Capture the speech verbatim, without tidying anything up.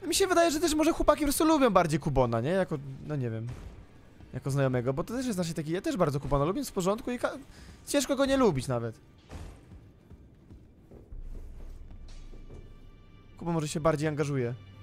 Mi się wydaje, że też może chłopaki po prostu lubią bardziej Kubona, nie? Jako, no nie wiem. Jako znajomego, bo to też jest nasz taki, ja też bardzo Kubona lubię, jest w porządku i ciężko go nie lubić nawet. Kuba może się bardziej angażuje.